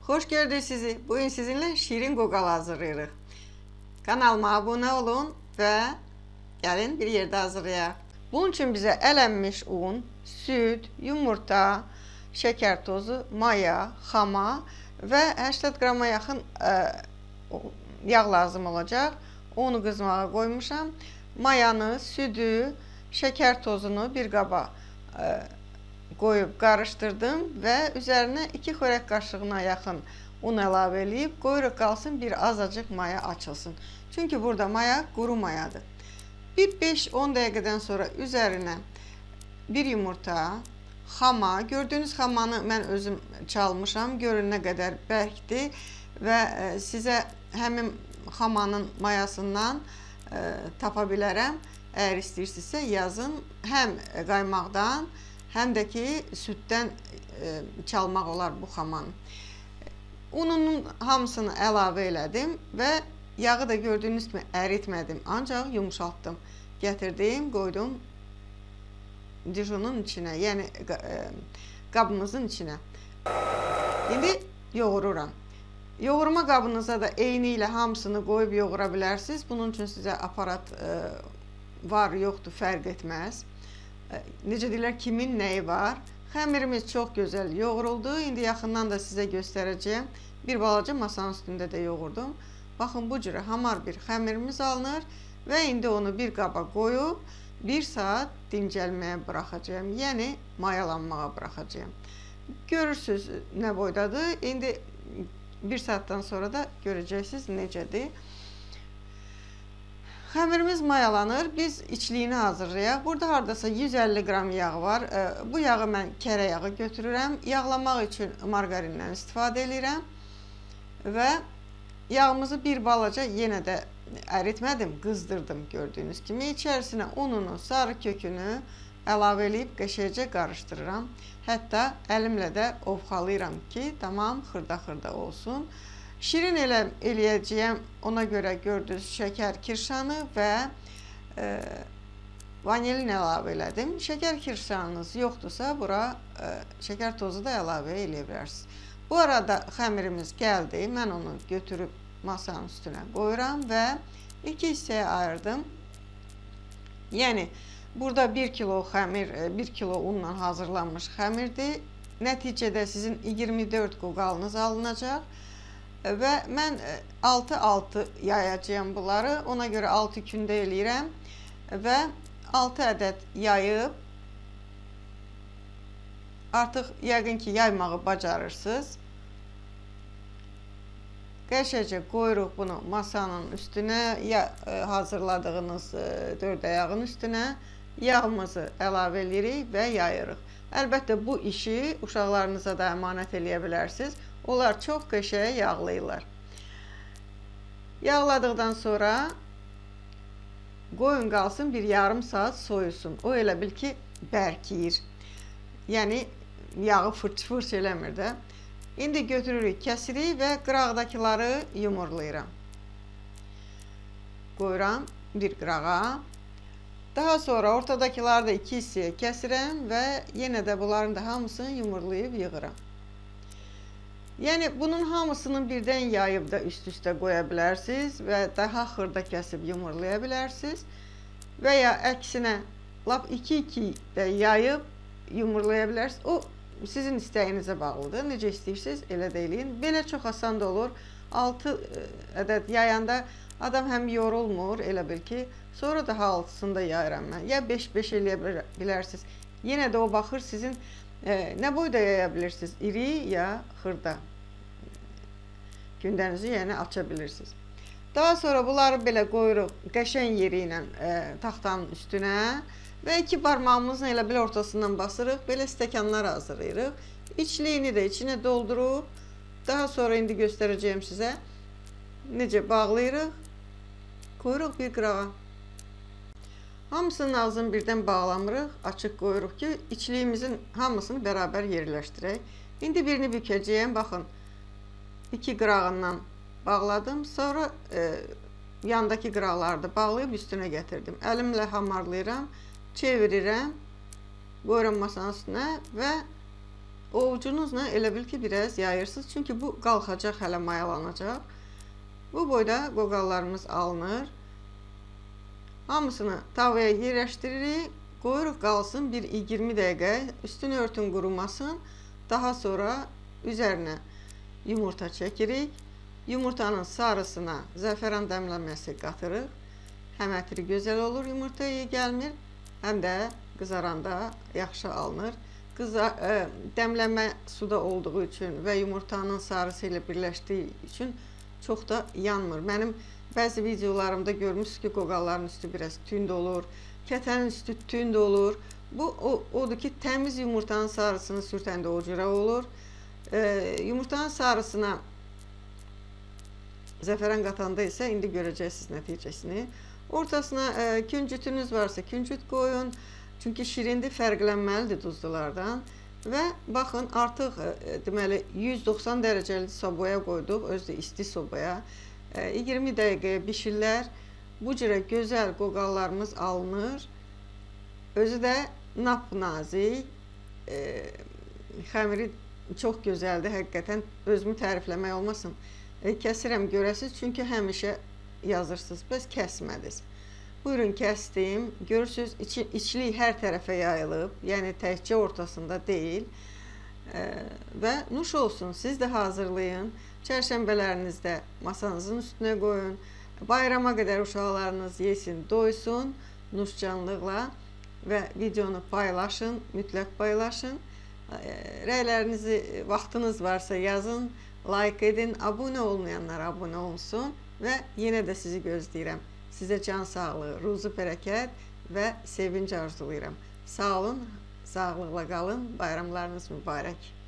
Hoş gördük sizi. Bugün sizinle şirin qoğal hazırlayırıq. Kanalıma abunə olun və gəlin bir yerdə hazırlayaq. Bunun üçün bizə ələnmiş un, süd, yumurta, şəkər tozu, maya, xama və 80 qrama yaxın yağ lazım olacaq. Onu qızmağa qoymuşam. Mayanı, südü, şəkər tozunu bir qaba qoyub qarışdırdım və üzərinə 2 xörək qaşığına yaxın un əlavə edib qoyuruq qalsın, bir azacıq maya açılsın. Çünki burada maya quru mayadır. Bir 5-10 dəqiqədən sonra üzərinə bir yumurta, xama, gördüyünüz xamanı mən özüm çalmışam, görün nə qədər bərkdir və sizə həmin xamanın mayasından tapa bilərəm. Əgər istəyirsinizsə yazın, həm qaymaqdan, həm də ki süddən çalmaq olar bu xamanı. Ununun hamısını əlavə elədim və yağı da gördüyünüz kimi əritmədim, ancaq yumuşaltdım. Gətirdim, qoydum dijunun içinə, yəni qabımızın içinə. İndi yoğururam. Yoğurma qabınıza da eyni ilə hamısını qoyub yoğura bilərsiniz. Bunun üçün sizə aparat var, yoxdur, fərq etməz. Necə deyirlər, kimin nəyi var. Xəmirimiz çox gözəl yoğuruldu. İndi yaxından da sizə göstərəcəyəm. Bir balaca masanın üstündə də yoğurdum. Baxın, bu cürə hamar bir xəmirimiz alınır və indi onu bir qaba qoyub 1 saat dincəlməyə buraxacağım. Yəni mayalanmağa buraxacağım. Görürsünüz nə boydadır. İndi 1 saatdan sonra da görəcəksiniz necədir. Xəmirimiz mayalanır, biz içliyini hazırlayaq. Burada haradasa 150 qram yağ var. Bu yağı mən kərə yağı götürürəm. Yağlamaq üçün marqarindən istifadə edirəm. Və yağımızı bir balaca yenə də əritmədim, qızdırdım gördüyünüz kimi. İçərisinə ununu, sarı kökünü əlavə edib qəşəngcə qarışdırıram. Hətta əlimlə də ovxalayıram ki, tamam xırda-xırda olsun. Şirin eləyəcəyəm, ona görə gördüyünüz şəkər kirşanı və vanilin əlavə elədim. Şəkər kirşanınız yoxdursa, bura şəkər tozu da əlavə eləyə bilərsiniz. Bu arada xəmirimiz gəldi, mən onu götürüb masanın üstünə qoyuram və 2 hissəyə ayırdım. Yəni, burada 1 kilo xəmir, 1 kilo unla hazırlanmış xəmirdir. Nəticədə sizin 24 qoğalınız alınacaq. Və mən 6-6 yayacağım bunları, ona görə 6 kündə eləyirəm və 6 ədəd yayıb, artıq yəqin ki yaymağı bacarırsınız. Qəşəngcə qoyuruq bunu masanın üstünə, ya hazırladığınız 4 ayağın üstünə, yağımızı əlavə edirik və yayırıq. Əlbəttə bu işi uşaqlarınıza da əmanət eləyə bilərsiniz. Onlar çox qəşəng yağlayırlar. Yağladıqdan sonra qoyun qalsın, bir yarım saat soyusun. O elə bil ki bərkiyir. Yəni yağı fırç-fırç eləmir də. İndi götürürük, kəsirik və qıraqdakıları yumurlayıram. Qoyuram bir qırağa. Daha sonra ortadakiları da 2 hissəyə kəsirəm və yenə də bunların da hamısını yumurlayıb yığıram. Yəni bunun hamısını birdən yayıb da üst-üstə qoya bilərsiniz və daha xırda kəsib yumurlaya bilərsiniz. Və ya əksinə lap 2-2 də yayıb yumurlaya bilərsiniz. O sizin istəyinizə bağlıdır. Necə istəyirsiniz elə də eləyin. Belə çox asan da olur. 6 ədəd yayanda adam həm yorulmur, elə bil ki, sonra daha 6-sını da yayıram mən. Ya 5-5 eləyə bilərsiniz. Yenə də o baxır sizin nə boyda yaya bilirsiniz, iri ya xırda. Gündənizi yəni aça bilirsiniz. Daha sonra bunları belə qoyuruq qəşəng yeri ilə taxtanın üstünə və 2 barmağımızın elə belə ortasından basırıq, belə stəkanlar hazırlayırıq. İçliyini də içinə doldurub, daha sonra indi göstərəcəyim sizə necə bağlayırıq, qoyuruq bir qırağa. Hamısının ağzını birdən bağlamırıq, açıq qoyuruq ki, içliyimizin hamısını bərabər yerləşdirək. İndi birini bükəcəyəm, baxın, 2 qırağından bağladım, sonra yandakı qıraqları da bağlayıb üstünə gətirdim. Əlimlə hamarlayıram, çevirirəm, qoyuram masanın üstünə və ovucunuzla elə bil ki, biraz yayırsınız. Çünki bu qalxacaq, hələ mayalanacaq. Bu boyda qoğallarımız alınır. Hamısını tavaya yerləşdiririk. Qoyuruq qalsın bir 20 dəqiqə. Üstünü örtün qurumasın. Daha sonra üzərinə yumurta çəkirik. Yumurtanın sarısına zəfəran dəmləməsi qatırıq. Həm ətri gözəl olur, yumurta iyi gəlmir, həm də qızaranda yaxşı alınır. Dəmləmə suda olduğu üçün və yumurtanın sarısı ilə birləşdiyi üçün çox da yanmır. Mənim bəzi videolarımda görmüşsünüz ki, qoğalların üstü biraz tünd olur, kətənin üstü tünd olur. Bu odur ki, təmiz yumurtanın sarısını sürtəndə o cürə olur. Yumurtanın sarısına zəfəran qatanda isə indi görəcəksiniz nəticəsini. Ortasına küncütünüz varsa küncüt qoyun. Çünki şirindir, fərqlənməlidir duzlulardan. Və baxın, artıq deməli 190 dərəcəli sobaya qoyduq, özü də isti sobaya. 20 dəqiqəyə bişirlər. Bu cürə gözəl qoğallarımız alınır. Özü də nap-nazik. Xəmiri çox gözəldir, həqiqətən özümü tərifləmək olmasın. Kəsirəm görəsiniz, çünki həmişə yazırsınız, bəs kəsmədiniz. Buyurun, kəsdim. Görürsünüz, içlik hər tərəfə yayılıb, yəni təkcə ortasında deyil. Və nuş olsun, siz də hazırlayın. Çərşənbələrinizdə masanızın üstünə qoyun. Bayrama qədər uşaqlarınız yesin, doysun, nuşcanlıqla və videonu paylaşın, mütləq paylaşın. Rəylərinizi, vaxtınız varsa yazın, like edin, abunə olmayanlar abunə olsun və yenə də sizi gözləyirəm. Sizə can sağlığı, ruzi bərəkət və sevinc arzulayıram. Sağ olun, sağlıqla qalın, bayramlarınız mübarək.